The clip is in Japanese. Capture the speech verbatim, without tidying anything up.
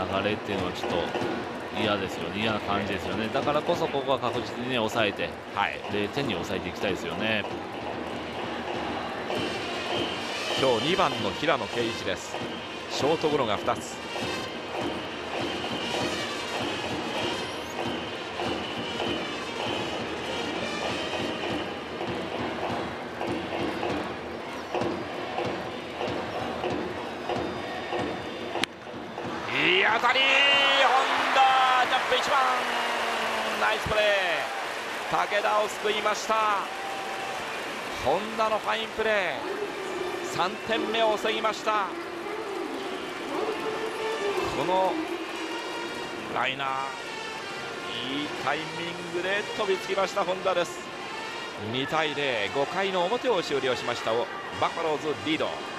流れっていうのはちょっと嫌ですよね、嫌な感じですよね。だからこそここは確実に、ね、抑えて、はい、ゼロてんに抑えていきたいですよね。 今日にばんの平野啓一です。ショートゴロがふたつ。いい当たり、本田ジャンプいちばん、ナイスプレー、武田を救いました。本田のファインプレー、さんてんめを防ぎました。このライナー、いいタイミングで飛びつきました本田です。にたいゼロ、ごかいの表を終了しましたバファローズリード。